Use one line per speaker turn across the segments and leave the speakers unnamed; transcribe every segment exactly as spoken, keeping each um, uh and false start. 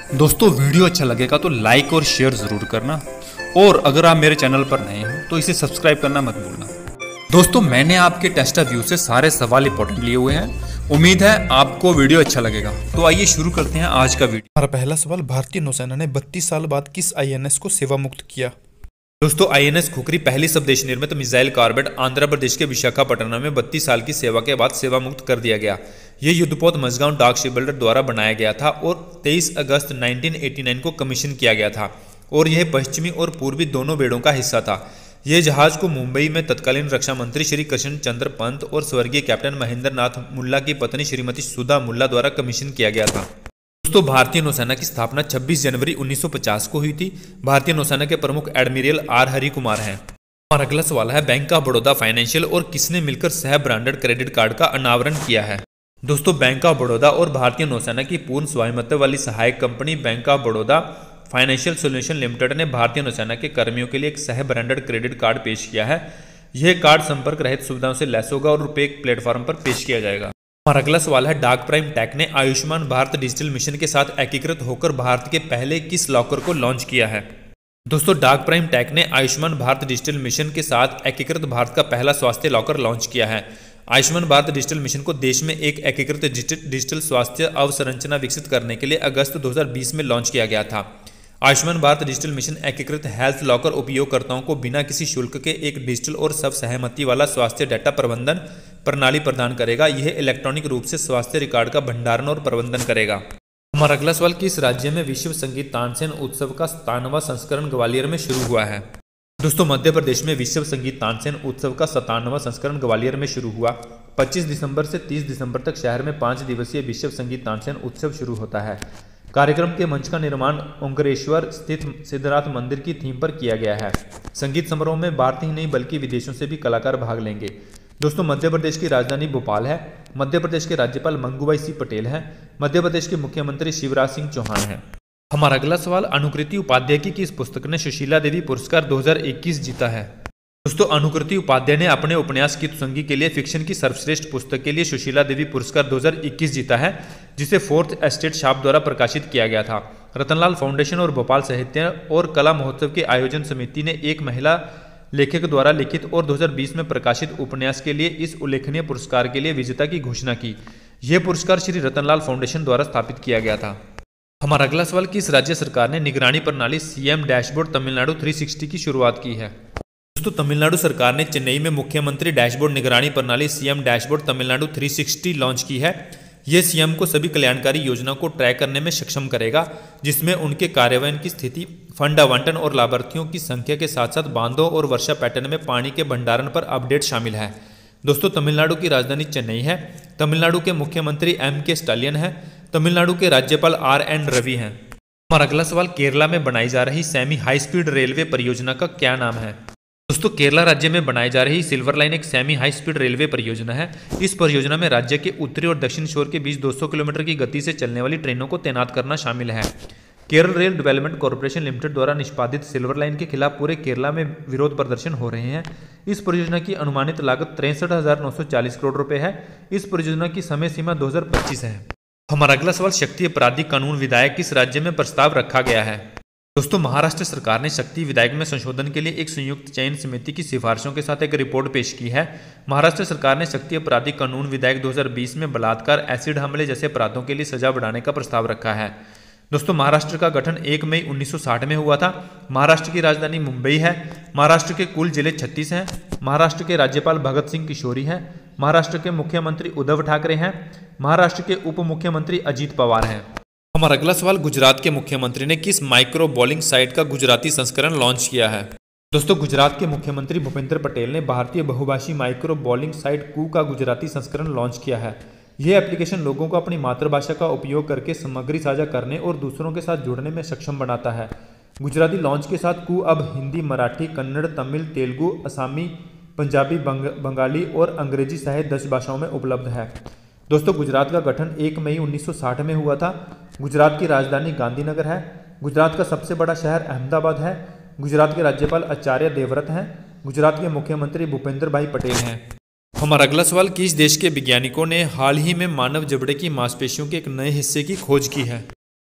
दोस्तों वीडियो अच्छा लगेगा तो लाइक और शेयर ज़रूर करना, और अगर आप मेरे चैनल पर नए हो तो इसे सब्सक्राइब करना मत भूलना। दोस्तों मैंने आपके टेस्ट व्यू से सारे सवाल इंपॉर्टेंट लिए हुए हैं। उम्मीद है आपको वीडियो अच्छा लगेगा। तो आइए शुरू करते हैं आज का वीडियो।
हमारा पहला सवाल, भारतीय नौसेना ने बत्तीस साल बाद किस आईएनएस को सेवा मुक्त किया?
दोस्तों आईएनएस खुखरी पहली स्वदेश निर्मित मिसाइल कॉर्वेट आंध्र प्रदेश के विशाखापट्टनम में बत्तीस साल की सेवा के बाद सेवा मुक्त कर दिया गया। यह युद्धपोत मजगांव डाक शिपबिल्डर द्वारा बनाया गया था और तेईस अगस्त उन्नीस सौ नवासी को कमीशन किया गया था, और यह पश्चिमी और पूर्वी दोनों बेड़ों का हिस्सा था। यह जहाज को मुंबई में तत्कालीन रक्षा मंत्री श्री कृष्ण चंद्र पंत और स्वर्गीय कैप्टन महेंद्र नाथ मुल्ला की पत्नी श्रीमती सुधा मुल्ला द्वारा कमीशन किया गया था। दोस्तों भारतीय नौसेना की स्थापना छब्बीस जनवरी उन्नीस सौ पचास को हुई थी। भारतीय नौसेना के प्रमुख एडमिरल आर हरि कुमार हैं। और अगला सवाल है, बैंक ऑफ बड़ौदा फाइनेंशियल और किसने मिलकर सह ब्रांडेड क्रेडिट कार्ड का अनावरण किया है? दोस्तों बैंक ऑफ बड़ौदा और भारतीय नौसेना की पूर्ण स्वामित्व वाली सहायक company bank of Baroda financial solution limited ने भारतीय नौसेना के कर्मियों के लिए एक सह ब्रांडेड क्रेडिट कार्ड पेश किया है। यह कार्ड संपर्क रहित सुविधाओं से लैस होगा और रुपए प्लेटफॉर्म पर पेश किया जाएगा। और अगला सवाल है, डाक प्राइम टेक ने आयुष्मान भारत डिजिटल मिशन के साथ एकीकृत होकर भारत के पहले किस लॉकर को लॉन्च किया है? दोस्तों डाक प्राइम टेक ने आयुष्मान भारत डिजिटल मिशन के साथ एकीकृत भारत का पहला स्वास्थ्य लॉकर लॉन्च किया है। आयुष्मान भारत डिजिटल मिशन को देश में एक एकीकृत डिजिटल स्वास्थ्य अवसंरचना विकसित करने के लिए अगस्त दो हज़ार बीस में लॉन्च किया गया था। आयुष्मान भारत डिजिटल मिशन एकीकृत हेल्थ लॉकर उपयोगकर्ताओं को बिना किसी शुल्क के एक डिजिटल और सब सहमति वाला स्वास्थ्य डेटा प्रबंधन प्रणाली प्रदान करेगा। यह इलेक्ट्रॉनिक रूप से स्वास्थ्य रिकॉर्ड का भंडारण और प्रबंधन करेगा। हमारा अगला सवाल, किस राज्य में विश्व संगीत तानसेन उत्सव का सतानवां संस्करण ग्वालियर में शुरू हुआ है? दोस्तों मध्य प्रदेश में विश्व संगीत तानसेन उत्सव का सतानवां संस्करण ग्वालियर में शुरू हुआ। पच्चीस दिसंबर से तीस दिसंबर तक शहर में पाँच दिवसीय विश्व संगीत तानसेन उत्सव शुरू होता है। कार्यक्रम के मंच का निर्माण ओंकारेश्वर स्थित सिद्धनाथ मंदिर की थीम पर किया गया है। संगीत समारोह में भारत ही नहीं बल्कि विदेशों से भी कलाकार भाग लेंगे। दोस्तों मध्य प्रदेश की राजधानी भोपाल है। मध्य प्रदेश के राज्यपाल मंगूभाई सिंह पटेल हैं। मध्य प्रदेश के मुख्यमंत्री शिवराज सिंह चौहान हैं। हमारा अगला सवाल, अनुकृति उपाध्याय की किस पुस्तक ने सुशीला देवी पुरस्कार दो हज़ार इक्कीस जीता है? दोस्तों अनुकृति उपाध्याय ने अपने उपन्यास कीतसंगी के लिए फिक्शन की सर्वश्रेष्ठ पुस्तक के लिए सुशीला देवी पुरस्कार दो हज़ार इक्कीस जीता है, जिसे फोर्थ एस्टेट छाप द्वारा प्रकाशित किया गया था। रतनलाल फाउंडेशन और भोपाल साहित्य और कला महोत्सव के आयोजन समिति ने एक महिला लेखक द्वारा लिखित और दो हज़ार बीस में प्रकाशित उपन्यास के लिए इस उल्लेखनीय पुरस्कार के लिए विजेता की घोषणा की। यह पुरस्कार श्री रतनलाल फाउंडेशन द्वारा स्थापित किया गया था। हमारा अगला सवाल, किस राज्य सरकार ने निगरानी प्रणाली सीएम डैशबोर्ड तमिलनाडु तीन सौ साठ की शुरुआत की है? दोस्तों तमिलनाडु सरकार ने चेन्नई में मुख्यमंत्री डैशबोर्ड निगरानी प्रणाली सीएम डैशबोर्ड तमिलनाडु तीन सौ साठ लॉन्च की है। यह सीएम को सभी कल्याणकारी योजनाओं को ट्रैक करने में सक्षम करेगा, जिसमें उनके कार्यान्वयन की स्थिति, फंड आवंटन और लाभार्थियों की संख्या के साथ साथ बांधों और वर्षा पैटर्न में पानी के भंडारण पर अपडेट शामिल है। दोस्तों तमिलनाडु की राजधानी चेन्नई है। तमिलनाडु के मुख्यमंत्री एम के स्टालियन है। तमिलनाडु के राज्यपाल आर एन रवि हैं। हमारा अगला सवाल, केरला में बनाई जा रही सेमी हाई स्पीड रेलवे परियोजना का क्या नाम है? दोस्तों केरला राज्य में बनाई जा रही सिल्वर लाइन एक सेमी हाई स्पीड रेलवे परियोजना है। इस परियोजना में राज्य के उत्तरी और दक्षिण छोर के बीच दो सौ किलोमीटर की गति से चलने वाली ट्रेनों को तैनात करना शामिल है। Kerala rail development corporation limited द्वारा निष्पादित सिल्वर लाइन के खिलाफ पूरे केरला में विरोध प्रदर्शन हो रहे हैं। इस परियोजना की अनुमानित लागत तिरसठ हजार नौ सौ चालीस करोड़ रुपए है। इस परियोजना की समय सीमा दो हज़ार पच्चीस है। हमारा अगला सवाल, शक्ति आपराधिक कानून विधेयक किस राज्य में प्रस्ताव रखा गया है? दोस्तों महाराष्ट्र सरकार ने शक्ति विधेयक में संशोधन के लिए एक संयुक्त चयन समिति की सिफारिशों के साथ एक रिपोर्ट पेश की है। महाराष्ट्र सरकार ने शक्ति आपराधिक कानून विधेयक दो हज़ार बीस में बलात्कार, एसिड हमले जैसे अपराधों के लिए सजा बढ़ाने का प्रस्ताव रखा है। दोस्तों महाराष्ट्र का गठन एक मई उन्नीस सौ साठ में हुआ था। महाराष्ट्र की राजधानी मुंबई है। महाराष्ट्र के कुल जिले छत्तीस हैं। महाराष्ट्र के राज्यपाल भगत सिंह किशोरी हैं। महाराष्ट्र के मुख्यमंत्री उद्धव ठाकरे हैं। महाराष्ट्र के उप मुख्यमंत्री अजीत पवार हैं। हमारा अगला सवाल, गुजरात के मुख्यमंत्री ने किस माइक्रो बॉलिंग साइट का गुजराती संस्करण लॉन्च किया है? दोस्तों गुजरात के मुख्यमंत्री भूपेंद्र पटेल ने भारतीय बहुभाषी माइक्रो बॉलिंग साइट कू का गुजराती संस्करण लॉन्च किया है। यह एप्लीकेशन लोगों को अपनी मातृभाषा का उपयोग करके सामग्री साझा करने और दूसरों के साथ जुड़ने में सक्षम बनाता है। गुजराती लॉन्च के साथ कू अब हिंदी, मराठी, कन्नड़, तमिल, तेलुगु, असमी, पंजाबी, बंग, बंगाली और अंग्रेजी सहित दस भाषाओं में उपलब्ध है। दोस्तों गुजरात का गठन एक मई उन्नीस सौ साठ में हुआ था। गुजरात की राजधानी गांधीनगर है। गुजरात का सबसे बड़ा शहर अहमदाबाद है। गुजरात के राज्यपाल आचार्य देवव्रत हैं। गुजरात के मुख्यमंत्री भूपेंद्र भाई पटेल हैं। हमारा अगला सवाल, किस देश के वैज्ञानिकों ने हाल ही में मानव जबड़े की मांसपेशियों के एक नए हिस्से की खोज की है?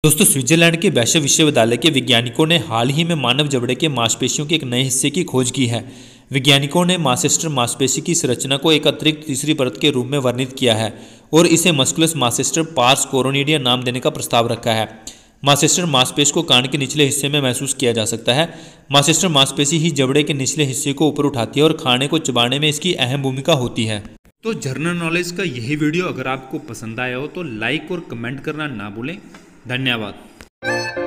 दोस्तों, स्विट्जरलैंड के बैशे विश्वविद्यालय के वैज्ञानिकों ने हाल ही में मानव जबड़े के मांसपेशियों के एक नए हिस्से की खोज की है। वैज्ञानिकों ने मासेस्टर मांसपेशी की संरचना को एक अतिरिक्त तीसरी परत के रूप में वर्णित किया है और इसे मस्कुलस मासेस्टर पार्स कोरोनिडिया नाम देने का प्रस्ताव रखा है। मासेस्टर मांसपेशी को कान के निचले हिस्से में महसूस किया जा सकता है। मासेस्टर मांसपेशी ही जबड़े के निचले हिस्से को ऊपर उठाती है और खाने को चबाने में इसकी अहम भूमिका होती है। तो जनरल नॉलेज का यही वीडियो अगर आपको पसंद आया हो तो लाइक और कमेंट करना ना भूलें। धन्यवाद।